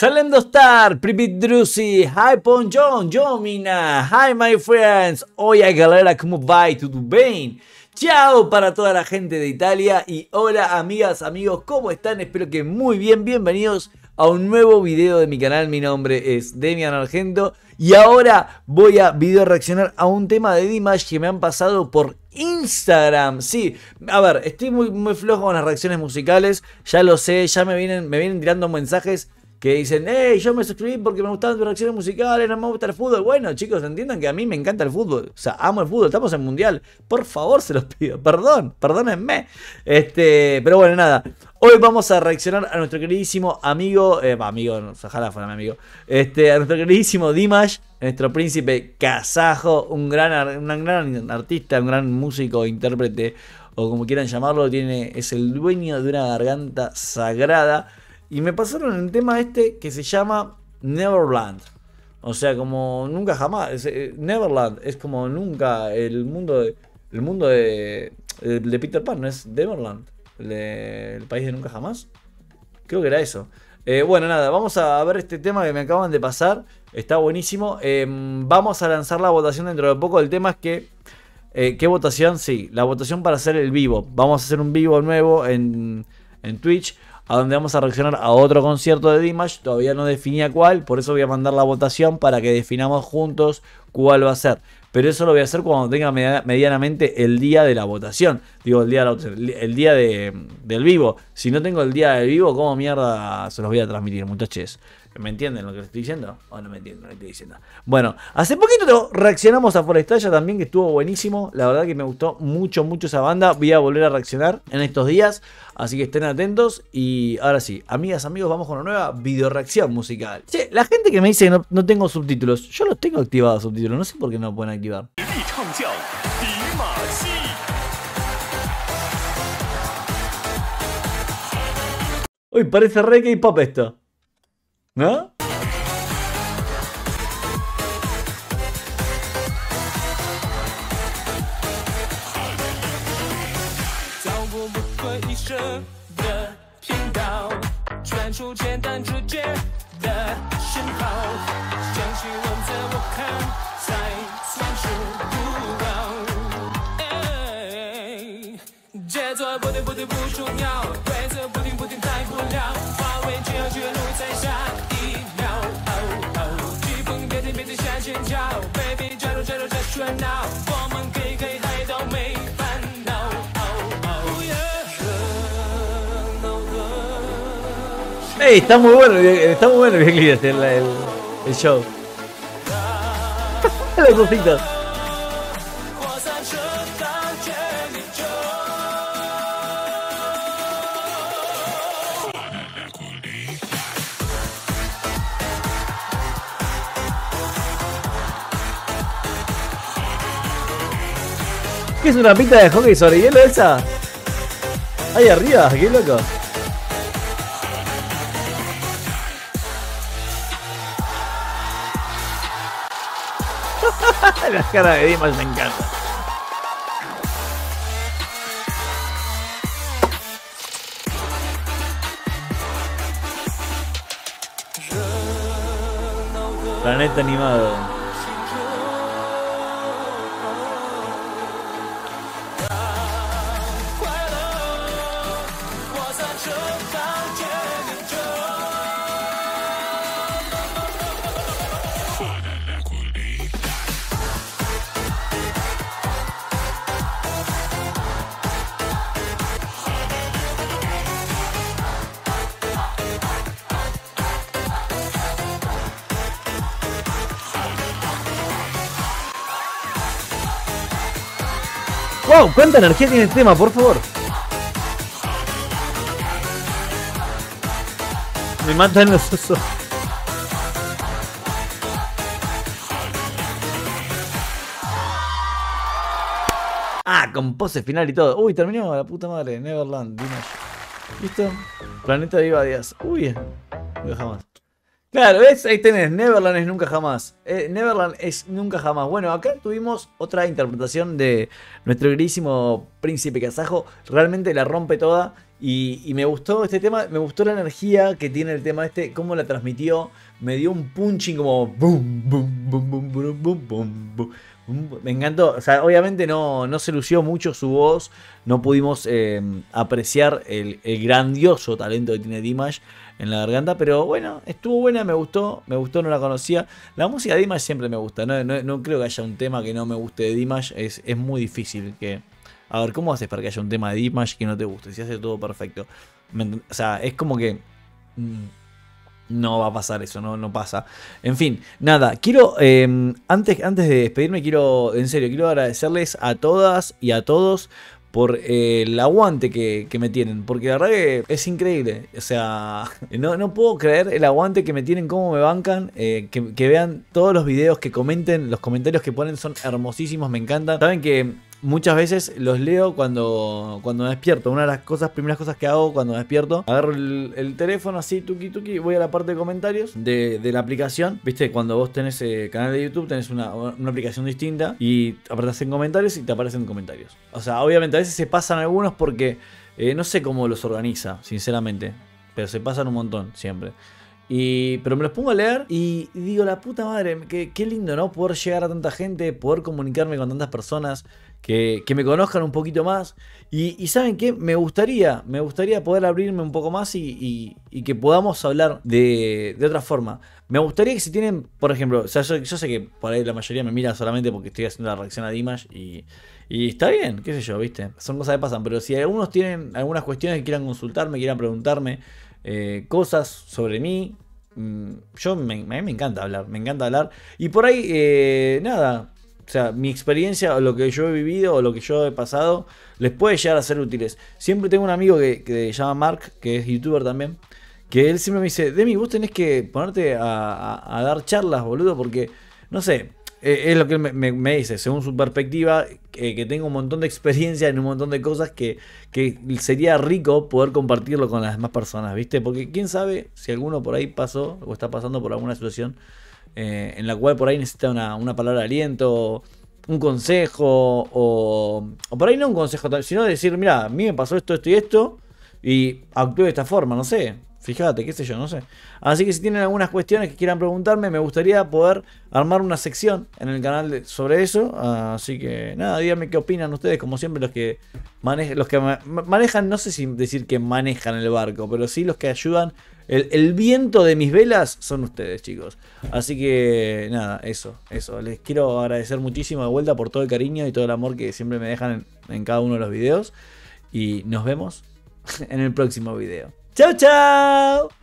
Salendo Star, Pripit Drusi, Hi Ponjon, Jomina, Hi my friends, oi galera, como vai? Tudo bem? Chao para toda la gente de Italia y hola amigas, amigos, ¿cómo están? Espero que muy bien, bienvenidos a un nuevo video de mi canal. Mi nombre es Demian Argento y ahora voy a video reaccionar a un tema de Dimash que me han pasado por Instagram. Sí, a ver, estoy muy flojo con las reacciones musicales, ya lo sé, ya me vienen tirando mensajes que dicen, hey, yo me suscribí porque me gustaban tus reacciones musicales, no me gusta el fútbol. Bueno, chicos, entiendan que a mí me encanta el fútbol. O sea, amo el fútbol, estamos en mundial. Por favor, se los pido. Perdónenme. Pero bueno, nada. Hoy vamos a reaccionar a nuestro queridísimo amigo, ojalá fuera mi amigo. A nuestro queridísimo Dimash, nuestro príncipe kazajo, un gran artista, un gran músico, intérprete, o como quieran llamarlo, es el dueño de una garganta sagrada. Y me pasaron el tema que se llama Neverland. O sea, como nunca jamás. Neverland es como nunca el mundo de Peter Pan, ¿no es Neverland? El país de nunca jamás. Creo que era eso. Bueno, nada, vamos a ver este tema que me acaban de pasar. Está buenísimo. Vamos a lanzar la votación dentro de poco. El tema es que... ¿qué votación? Sí, la votación para hacer el vivo. Vamos a hacer un vivo nuevo en Twitch, a donde vamos a reaccionar a otro concierto de Dimash. Todavía no definía cuál, por eso voy a mandar la votación para que definamos juntos cuál va a ser. Pero eso lo voy a hacer cuando tenga medianamente el día de la votación. Digo, el día del vivo. Si no tengo el día del vivo, ¿cómo mierda se los voy a transmitir, muchachos? ¿Me entienden lo que les estoy diciendo? ¿O no me entienden lo que estoy diciendo? Bueno, hace poquito reaccionamos a Forestalla también, que estuvo buenísimo. La verdad que me gustó mucho esa banda. Voy a volver a reaccionar en estos días, así que estén atentos. Y ahora sí, amigas, amigos, vamos con una nueva video reacción musical. Che, la gente que me dice que no tengo subtítulos, yo los tengo activados subtítulos, no sé por qué no lo pueden activar. Uy, parece re K-pop esto, ¿no? Hey, está muy bueno el videoclip, el show. Las cositas. ¿Qué es una pista de hockey sobre hielo esa? Ahí arriba, qué loco. La cara de Dimash me encanta. Planeta animado. ¡Wow! ¿Cuánta energía tiene este tema, por favor? Me matan los osos. Ah, con pose final y todo. Uy, terminó la puta madre. Neverland, Dimash. ¿Listo? Planeta Viva Díaz. Uy, no jamás. Claro, ¿ves? Ahí tenés, Neverland es nunca jamás. Neverland es nunca jamás. Bueno, acá tuvimos otra interpretación de nuestro queridísimo príncipe kazajo. Realmente la rompe toda. Y me gustó este tema, me gustó la energía que tiene el tema este, cómo la transmitió. Me dio un punching como boom, boom, boom, boom, boom, boom, boom, boom. Me encantó, o sea, obviamente no se lució mucho su voz, no pudimos apreciar el grandioso talento que tiene Dimash en la garganta, pero bueno, estuvo buena, me gustó, no la conocía. La música de Dimash siempre me gusta, no creo que haya un tema que no me guste de Dimash, es muy difícil que... A ver, ¿cómo haces para que haya un tema de Dimash que no te guste? Si hace todo perfecto. O sea, es como que... No va a pasar eso, no pasa. En fin, nada, quiero, antes de despedirme, en serio, quiero agradecerles a todas y a todos por el aguante que me tienen. Porque la verdad que es increíble. O sea, no puedo creer el aguante que me tienen, cómo me bancan. Que vean todos los videos, que comenten, los comentarios que ponen son hermosísimos, me encantan. Saben que... Muchas veces los leo cuando me despierto. Una de las primeras cosas que hago cuando me despierto, agarro el teléfono así, tuki tuki, voy a la parte de comentarios de la aplicación. Viste, cuando vos tenés canal de YouTube, tenés una aplicación distinta y apretás en comentarios y te aparecen comentarios. O sea, obviamente a veces se pasan algunos porque no sé cómo los organiza, sinceramente. Pero se pasan un montón, siempre. Pero me los pongo a leer y digo, la puta madre, qué lindo, ¿no? Poder llegar a tanta gente, poder comunicarme con tantas personas que me conozcan un poquito más. Y ¿saben qué? Me gustaría poder abrirme un poco más y que podamos hablar de otra forma. Me gustaría que si tienen, por ejemplo, o sea, yo sé que por ahí la mayoría me mira solamente porque estoy haciendo la reacción a Dimash y está bien, qué sé yo, ¿viste? Son cosas que pasan, pero si algunos tienen algunas cuestiones que quieran consultarme, quieran preguntarme cosas sobre mí, a mí me encanta hablar, y por ahí, nada, o sea, mi experiencia o lo que yo he vivido o lo que yo he pasado les puede llegar a ser útiles. Siempre tengo un amigo que se llama Mark, que es youtuber también, que él siempre me dice, Demi, vos tenés que ponerte a dar charlas, boludo, porque, no sé, es lo que él me dice, según su perspectiva, que tengo un montón de experiencia en un montón de cosas que sería rico poder compartirlo con las demás personas, ¿viste? Porque quién sabe si alguno por ahí pasó o está pasando por alguna situación en la cual por ahí necesita una palabra de aliento, un consejo, o por ahí no un consejo, sino decir, mira, a mí me pasó esto, esto y esto, y actué de esta forma, no sé. Fíjate, qué sé yo, no sé. Así que si tienen algunas cuestiones que quieran preguntarme, me gustaría poder armar una sección en el canal sobre eso. Así que nada, díganme qué opinan ustedes. Como siempre, los que manejan, no sé si decir que manejan el barco, pero sí los que ayudan. El viento de mis velas son ustedes, chicos. Así que nada, eso. Les quiero agradecer muchísimo de vuelta por todo el cariño y todo el amor que siempre me dejan en cada uno de los videos. Y nos vemos en el próximo video. ¡Chao, chao!